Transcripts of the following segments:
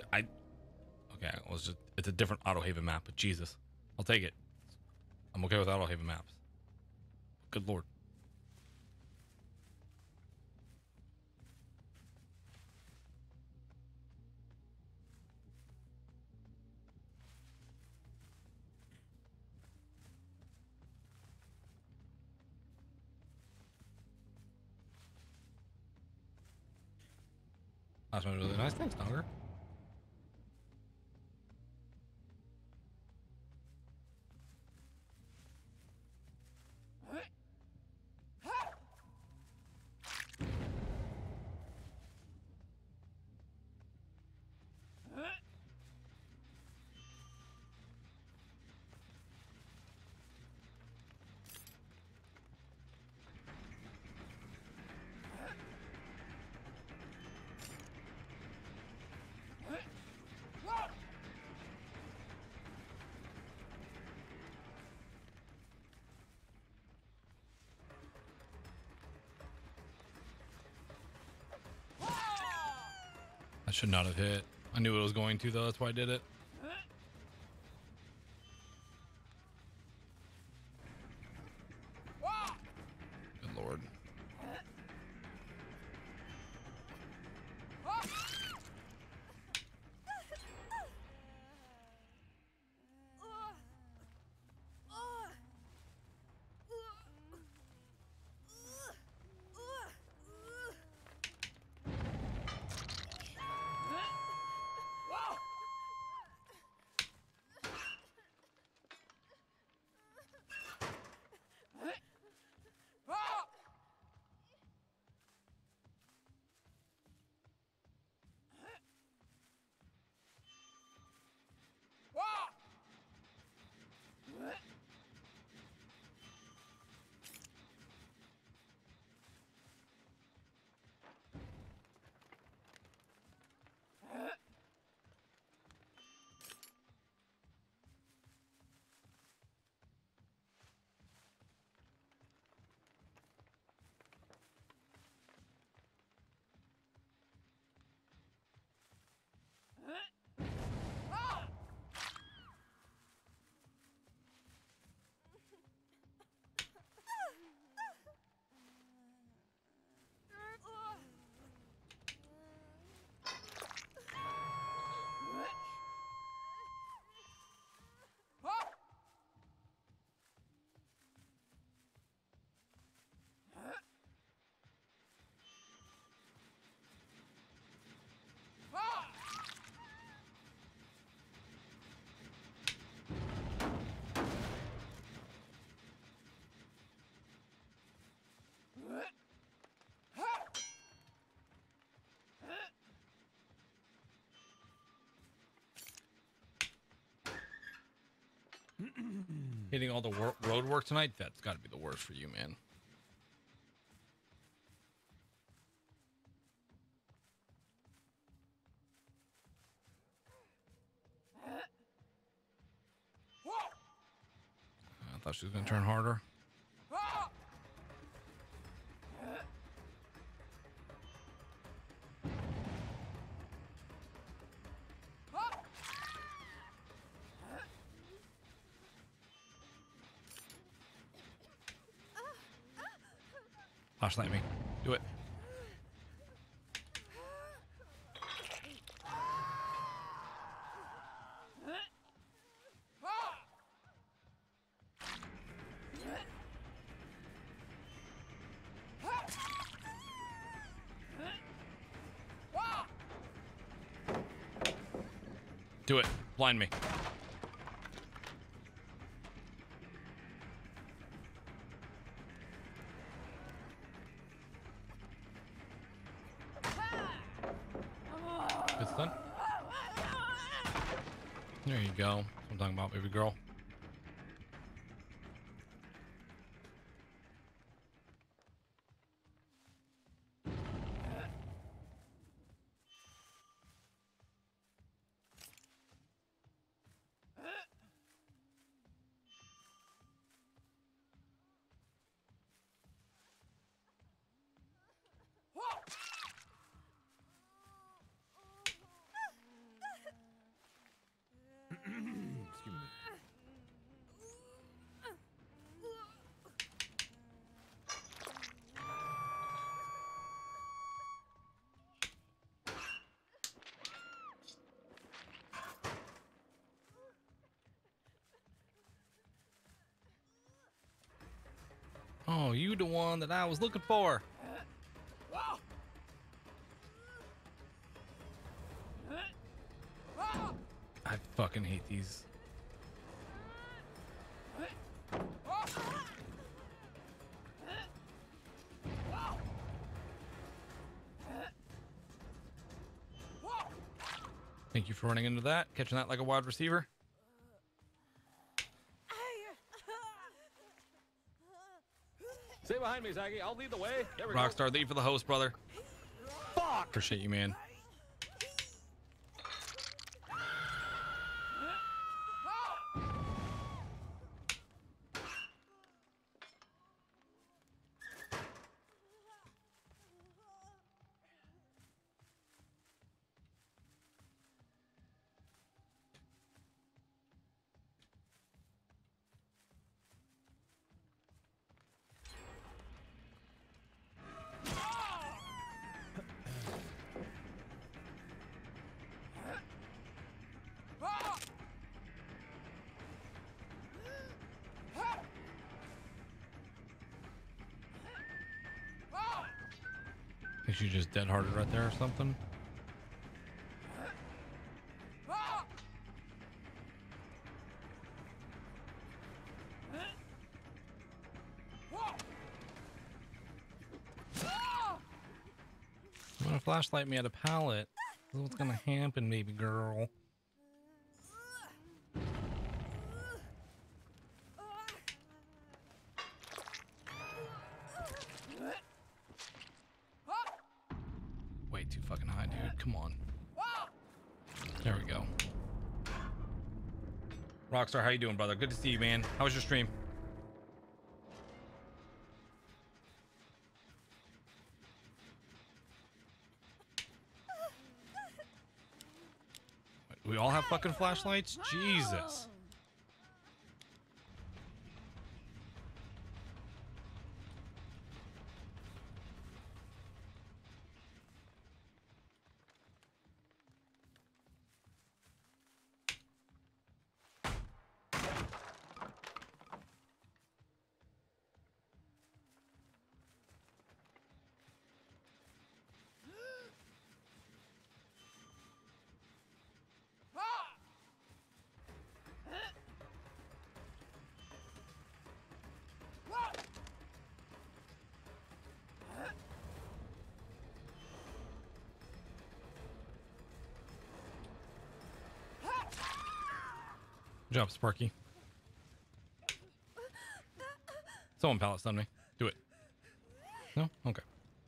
I okay. Well, it's a different Autohaven map, but Jesus, I'll take it. I'm okay with Autohaven maps. Good lord. Last one was really nice. Thanks, Donger. I should not have hit. I knew it was going to, though. That's why I did it. Good lord. Hitting all the road work tonight, that's got to be the worst for you, man. I thought she was going to turn harder. Flashlight me. Do it. Do it. Blind me. Good stun. There you go. That's what I'm talking about, baby girl. Oh, you the one that I was looking for. I fucking hate these. Thank you for running into that, catching that like a wide receiver. Stay behind me, Zaggy. I'll lead the way. There we go. Rockstar, thank you for the host, brother. Fuck! Appreciate you, man. Think she's just dead hearted right there or something. You want to flashlight me at a pallet? This is what's gonna happen, baby girl. Way too fucking high, dude. Come on. There we go. Rockstar, how you doing, brother? Good to see you, man. How was your stream? We all have fucking flashlights? Jesus. Good job, Sparky. Someone pallet stun me. Do it. No? Okay.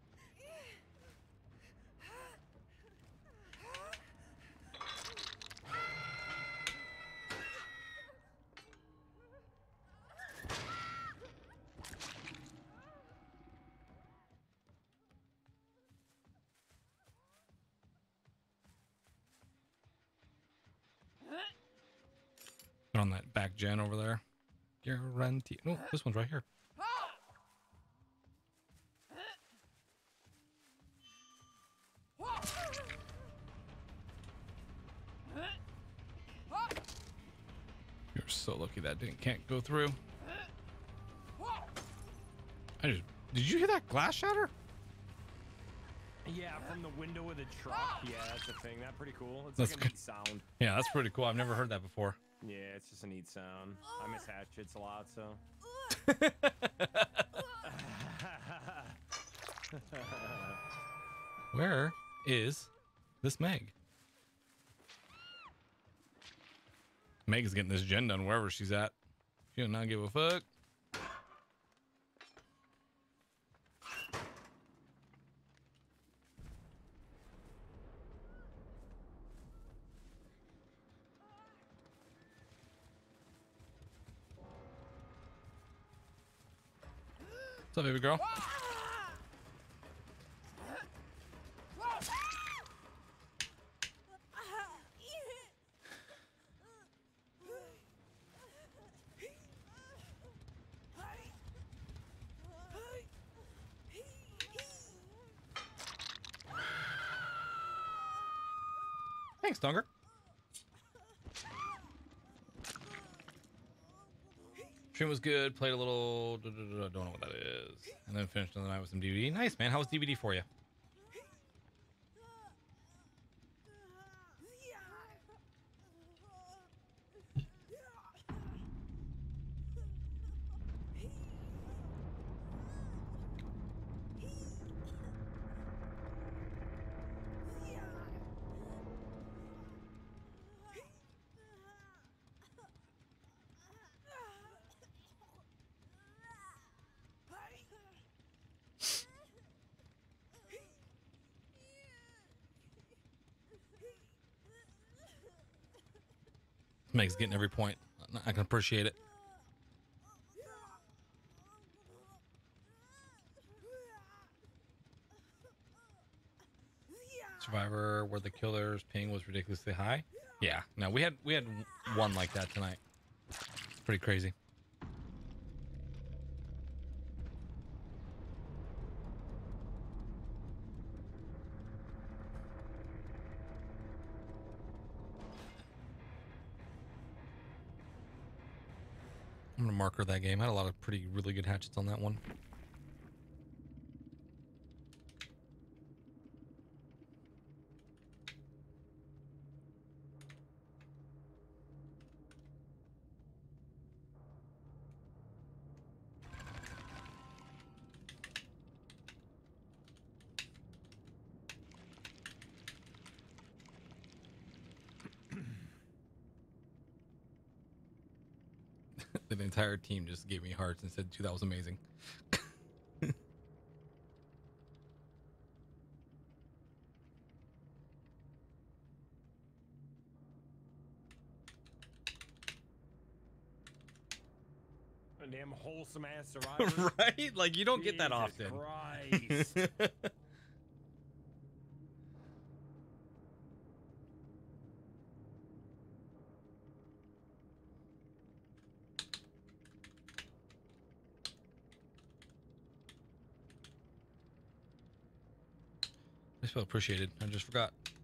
On that back gen over there. Guarantee. No, this one's right here. You're so lucky that can't go through. Did you hear that glass shatter? Yeah, from the window of the truck. Yeah, that's a thing. That's pretty cool. It's That's like a neat sound. Yeah, that's pretty cool. I've never heard that before. Yeah, it's just a neat sound. I miss hatchets a lot, so. Where is this Meg? Meg is getting this gen done wherever she's at. She does not give a fuck. What's up, baby girl? Thanks, Donger. Stream was good. Played a little. Don't know what that is. And then finished the night with some DVD. Nice, man. How was DVD for you? Meg's getting every point. I can appreciate it. Survivor, where the killer's ping was ridiculously high. Yeah, no, we had one like that tonight. It's pretty crazy. I'm gonna marker that game. I had a lot of really good hatchets on that one. The entire team just gave me hearts and said, "Dude, that was amazing." A damn wholesome ass survivor. Right? Like, you don't get that Jesus often. Christ. I feel appreciated. I just forgot.